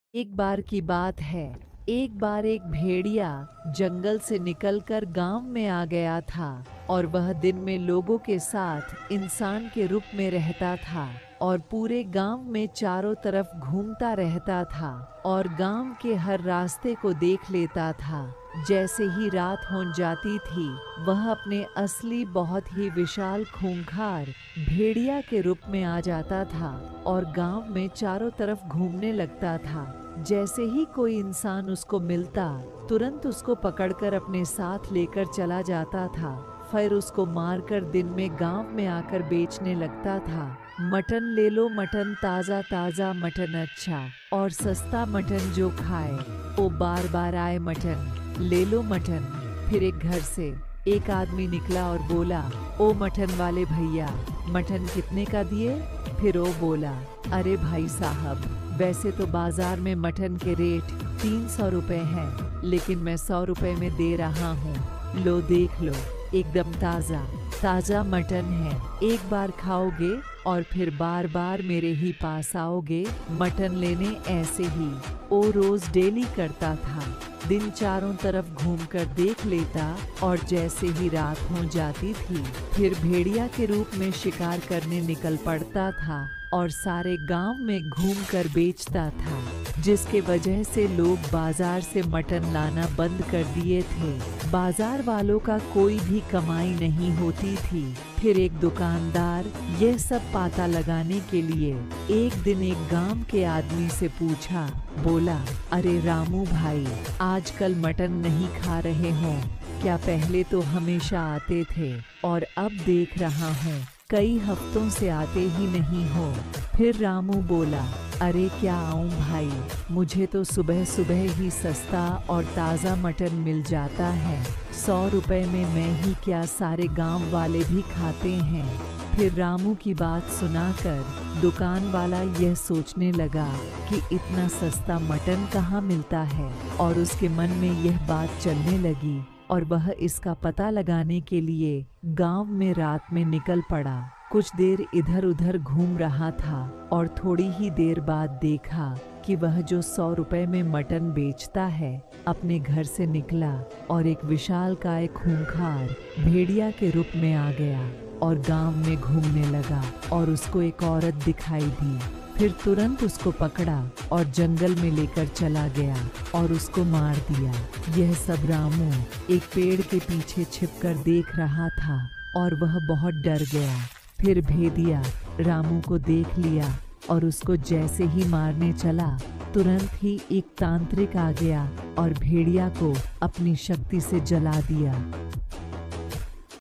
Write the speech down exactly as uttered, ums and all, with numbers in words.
एक बार की बात है। एक बार एक भेड़िया जंगल से निकलकर गांव में आ गया था और वह दिन में लोगों के साथ इंसान के रूप में रहता था और पूरे गांव में चारों तरफ घूमता रहता था और गांव के हर रास्ते को देख लेता था। जैसे ही रात हो जाती थी, वह अपने असली बहुत ही विशाल खूंखार भेड़िया के रूप में आ जाता था और गांव में चारों तरफ घूमने लगता था। जैसे ही कोई इंसान उसको मिलता, तुरंत उसको पकड़कर अपने साथ लेकर चला जाता था। फिर उसको मारकर दिन में गांव में आकर बेचने लगता था। मटन ले लो, मटन ताज़ा ताज़ा मटन अच्छा और सस्ता मटन जो खाए वो बार बार आए, मटन ले लो मटन। फिर एक घर से एक आदमी निकला और बोला, ओ मटन वाले भैया, मटन कितने का दिए? फिर वो बोला, अरे भाई साहब, वैसे तो बाजार में मटन के रेट तीन सौ रुपए हैं, लेकिन मैं सौ रुपए में दे रहा हूँ। लो देख लो, एकदम ताज़ा ताज़ा मटन है। एक बार खाओगे और फिर बार बार मेरे ही पास आओगे मटन लेने। ऐसे ही वो रोज डेली करता था। दिन चारों तरफ घूमकर देख लेता और जैसे ही रात हो जाती थी, फिर भेड़िया के रूप में शिकार करने निकल पड़ता था और सारे गांव में घूमकर बेचता था, जिसके वजह से लोग बाजार से मटन लाना बंद कर दिए थे। बाजार वालों का कोई भी कमाई नहीं होती थी। फिर एक दुकानदार यह सब पता लगाने के लिए एक दिन एक गांव के आदमी से पूछा, बोला, अरे रामू भाई, आजकल मटन नहीं खा रहे हो क्या? पहले तो हमेशा आते थे और अब देख रहा हूँ कई हफ्तों से आते ही नहीं हो। फिर रामू बोला, अरे क्या आऊं भाई, मुझे तो सुबह सुबह ही सस्ता और ताज़ा मटन मिल जाता है। सौ रुपए में मैं ही क्या, सारे गांव वाले भी खाते हैं। फिर रामू की बात सुनाकर दुकान वाला यह सोचने लगा कि इतना सस्ता मटन कहाँ मिलता है और उसके मन में यह बात चलने लगी और वह इसका पता लगाने के लिए गांव में रात में निकल पड़ा। कुछ देर इधर उधर घूम रहा था और थोड़ी ही देर बाद देखा कि वह जो सौ रुपए में मटन बेचता है अपने घर से निकला और एक विशालकाय खूंखार भेड़िया के रूप में आ गया और गांव में घूमने लगा और उसको एक औरत दिखाई दी। फिर तुरंत उसको पकड़ा और जंगल में लेकर चला गया और उसको मार दिया। यह सब रामू एक पेड़ के पीछे छिपकर देख रहा था और वह बहुत डर गया। फिर भेड़िया रामू को देख लिया और उसको जैसे ही मारने चला, तुरंत ही एक तांत्रिक आ गया और भेड़िया को अपनी शक्ति से जला दिया।